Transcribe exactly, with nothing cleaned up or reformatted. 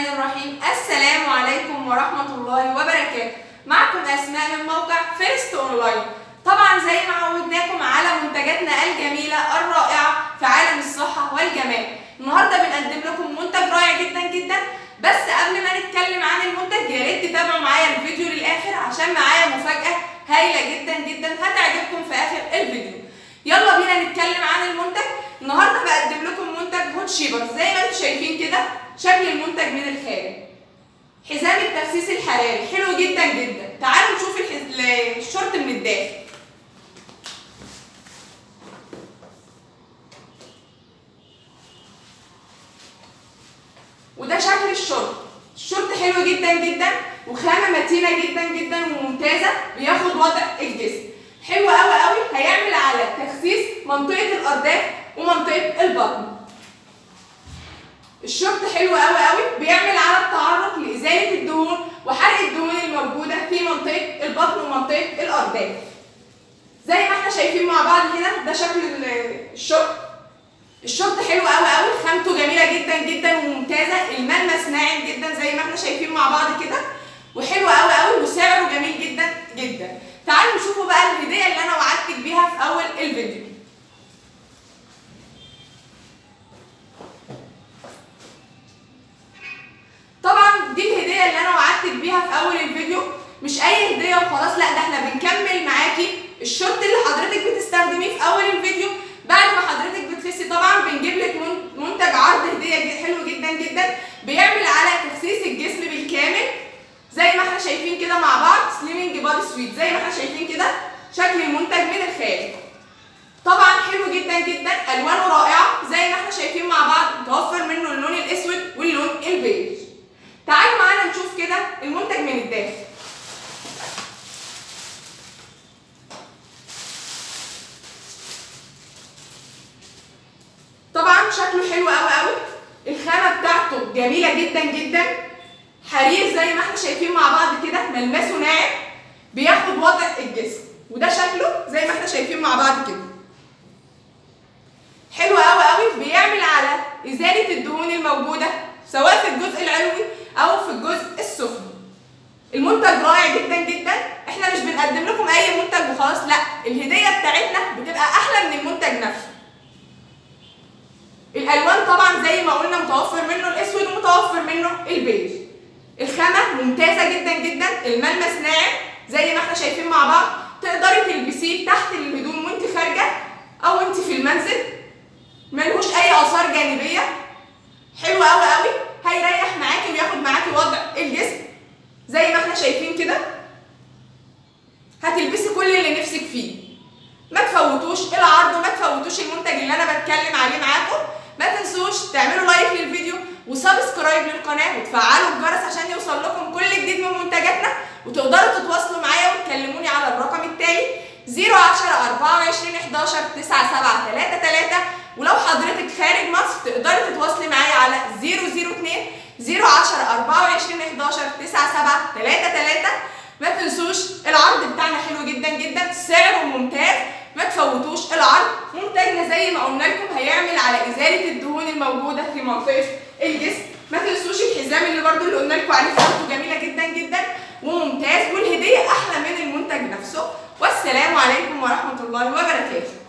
الرحمن الرحيم. السلام عليكم ورحمة الله وبركاته. معكم أسماء من موقع فيرست أونلاين. طبعا زي ما عودناكم على منتجاتنا الجميلة الرائعة في عالم الصحة والجمال. النهارده بنقدم لكم منتج رائع جدا جدا، بس قبل ما نتكلم عن المنتج يا ريت تتابعوا معايا الفيديو للآخر عشان معايا مفاجأة هايلة جدا جدا هتعجبكم في آخر الفيديو. يلا بينا نتكلم عن المنتج. النهارده بقدم لكم منتج هوت شيبرز زي ما انتم شايفين كده شكل المنتج من الخارج. حزام التخسيس الحراري حلو جدا جدا. تعالوا نشوف الشورت من الداخل. وده شكل الشورت. الشورت حلو جدا جدا وخامه متينه جدا جدا وممتازه، بياخد وضع الجسم حلو قوي قوي. هيعمل على تخسيس منطقه الارداف ومنطقه البطن. الشورت حلو قوي قوي، بيعمل على التعرق لازاله الدهون وحرق الدهون الموجوده في منطقه البطن ومنطقه الارداف. زي ما احنا شايفين مع بعض هنا ده شكل الشورت. الشورت حلو قوي قوي، خامته جميله جدا جدا وممتازه، الملمس ناعم جدا زي ما احنا شايفين مع بعض كده، وحلو قوي قوي وسعره جميل جدا جدا. تعالوا نشوفوا بقى الهديه اللي انا وعدتك بيها في اول الفيديو. طبعا دي الهديه اللي انا وعدتك بيها في اول الفيديو، مش اي هديه وخلاص، لا ده احنا بنكمل معاكي الشورت اللي حضرتك بتستخدميه في اول الفيديو. بعد ما حضرتك بتخسي طبعا بنجيب لك منتج عرض هديه حلو جدا جدا، بيعمل على تخسيس الجسم بالكامل زي ما احنا شايفين كده مع بعض. سليمنج بادي سويت زي ما احنا شايفين كده شكل المنتج من الخارج. طبعا حلو جدا جدا، الوانه رائعه زي ما احنا شايفين مع بعض، متوفر منه اللون الاسود واللون البيج. تعالوا معانا نشوف كده المنتج من الداخل. طبعا شكله حلو قوي قوي، الخامه بتاعته جميله جدا جدا، حرير زي ما احنا شايفين مع بعض كده، ملمسه ناعم، بياخد وضع الجسم، وده شكله زي ما احنا شايفين مع بعض كده. حلو قوي قوي، بيعمل على ازاله الدهون الموجوده سواء في الجزء العلوي او في الجزء السفلي. المنتج رائع جدا جدا، احنا مش بنقدم لكم اي منتج وخلاص، لا الهديه بتاعتنا بتبقى احلى من المنتج نفسه. الالوان طبعا زي ما قلنا متوفر منه الاسود ومتوفر منه البيج. الخامه ممتازه جدا جدا، الملمس ناعم زي ما احنا شايفين مع بعض، تقدري تلبسيه تحت الهدوم وانت خارجه او انت في المنزل، ملهوش اي اثار جانبيه. حلو قوي قوي، هيريح معاكي وياخد معاكي وضع الجسم زي ما احنا شايفين كده. هتلبسي كل اللي نفسك فيه. ما تفوتوش العرض وما تفوتوش المنتج اللي انا بتكلم عليه معاكم. ما تنسوش تعملوا لايك للفيديو وسبسكرايب للقناه وتفعلوا الجرس عشان يوصل لكم كل جديد من منتجاتنا، وتقدروا تتواصلوا معايا وتكلموني على الرقم التالي صفر عشرة أربعة وعشرين حداشر تسعة سبعة تلاتة تلاتة. ولو حضرتك خارج مصر تقدري تتواصلي معايا على صفر صفر اتنين صفر عشرة أربعة وعشرين حداشر تسعة سبعة تلاتة تلاتة. ما تنسوش العرض بتاعنا حلو جدا جدا، سعره ممتاز، ما تفوتوش العرض. منتجنا زي ما قلنا لكم هيعمل على ازاله الدهون الموجوده في منطقه الجسم. ما تنسوش الحزام اللي برده اللي قلنا لكم عليه خامته جميله جدا جدا وممتاز، والهديه احلى من المنتج نفسه. والسلام عليكم ورحمه الله وبركاته.